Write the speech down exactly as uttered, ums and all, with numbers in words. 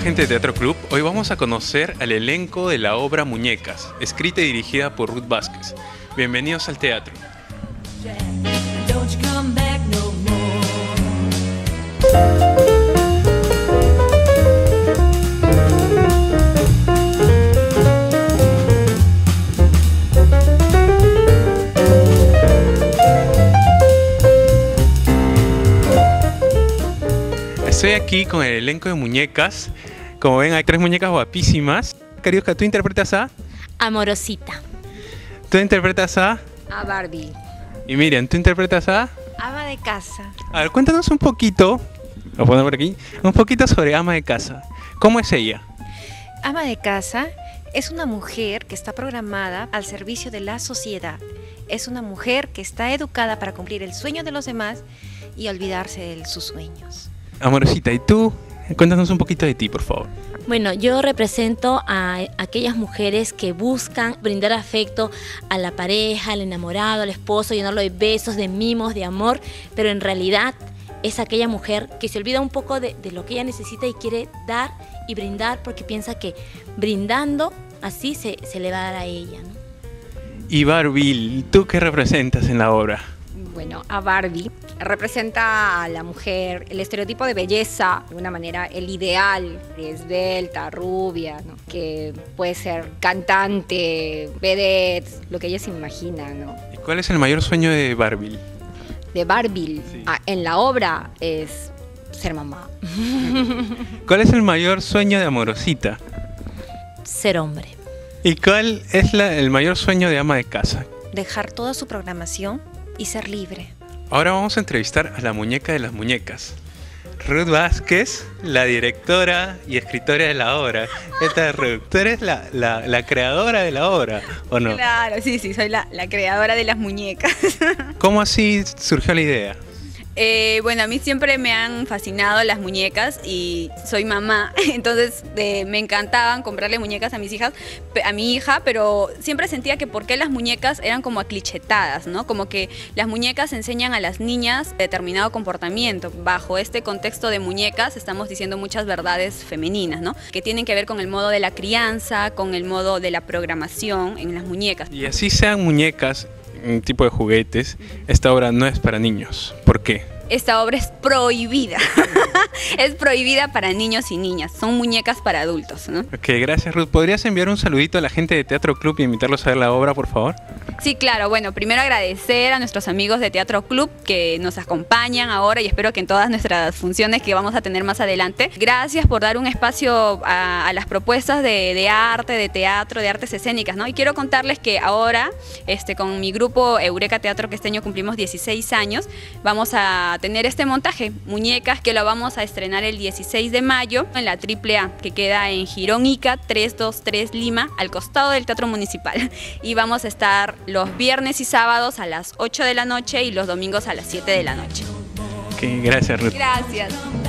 gente de Teatro Club, hoy vamos a conocer al elenco de la obra Muñecas, escrita y dirigida por Ruth Vázquez. Bienvenidos al teatro. Estoy aquí con el elenco de Muñecas. Como ven, hay tres muñecas guapísimas. Cariusca, ¿tú interpretas a? Amorosita. ¿Tú interpretas a? A Barbie. Y Miriam, ¿tú interpretas a? Ama de casa. A ver, cuéntanos un poquito, lo pongo por aquí, un poquito sobre ama de casa. ¿Cómo es ella? Ama de casa es una mujer que está programada al servicio de la sociedad. Es una mujer que está educada para cumplir el sueño de los demás y olvidarse de sus sueños. Amorosita, ¿y tú? Cuéntanos un poquito de ti, por favor. Bueno, yo represento a aquellas mujeres que buscan brindar afecto a la pareja, al enamorado, al esposo, llenarlo de besos, de mimos, de amor, pero en realidad es aquella mujer que se olvida un poco de, de lo que ella necesita y quiere dar y brindar porque piensa que brindando así se, se le va a dar a ella, ¿no? Y Barbie, ¿tú qué representas en la obra? Bueno, a Barbie representa a la mujer, el estereotipo de belleza, de una manera el ideal, esbelta, rubia, ¿no? Que puede ser cantante, vedette, lo que ella se imagina, ¿no? ¿Y cuál es el mayor sueño de Barbie? De Barbie, Sí. ah, en la obra es ser mamá. ¿Cuál es el mayor sueño de Amorosita? Ser hombre. ¿Y cuál es la- el mayor sueño de ama de casa? Dejar toda su programación y ser libre. Ahora vamos a entrevistar a la muñeca de las muñecas, Ruth Vázquez, la directora y escritora de la obra. ¿Qué tal, Ruth? ¿Tú eres la, la, la creadora de la obra o no? Claro, sí, sí, soy la, la creadora de las muñecas. ¿Cómo así surgió la idea? Eh, bueno, a mí siempre me han fascinado las muñecas y soy mamá, entonces eh, me encantaban comprarle muñecas a mis hijas, pe- a mi hija, pero siempre sentía que por qué las muñecas eran como aclichetadas, ¿no? Como que las muñecas enseñan a las niñas determinado comportamiento. Bajo este contexto de muñecas estamos diciendo muchas verdades femeninas, ¿no? Que tienen que ver con el modo de la crianza, con el modo de la programación en las muñecas. Y así sean muñecas, un tipo de juguetes, esta obra no es para niños. ¿Por qué? Esta obra es prohibida, es prohibida para niños y niñas, son muñecas para adultos, ¿no? Ok, gracias, Ruth. ¿Podrías enviar un saludito a la gente de Teatro Club y invitarlos a ver la obra, por favor? Sí, claro, bueno, primero agradecer a nuestros amigos de Teatro Club que nos acompañan ahora y espero que en todas nuestras funciones que vamos a tener más adelante. Gracias por dar un espacio a, a las propuestas de, de arte, de teatro, de artes escénicas, ¿no? Y quiero contarles que ahora, este, con mi grupo Eureka Teatro, que este año cumplimos dieciséis años, vamos a tener este montaje, Muñecas, que lo vamos a estrenar el dieciséis de mayo en la Triple A, que queda en Girón Ica trescientos veintitrés Lima, al costado del Teatro Municipal. Y vamos a estar los viernes y sábados a las ocho de la noche y los domingos a las siete de la noche. Ok, gracias, Ruth. Gracias.